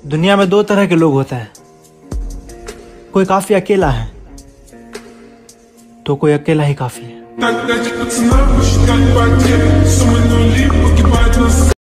दुनिया में दो तरह के लोग होते हैं, कोई काफी अकेला है तो कोई अकेला ही काफी है।